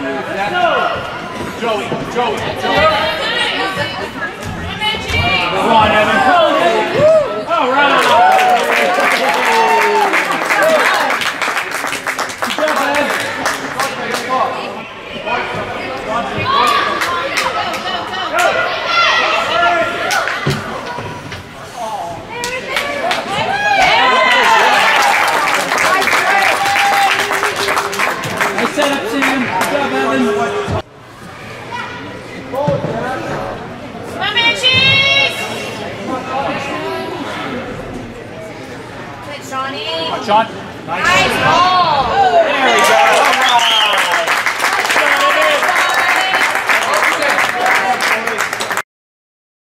Joey. Come on, Evan. All right. Good job, Evan. Nice setup, Sam. Good job, Evan. Johnny. Sean. Nice ball.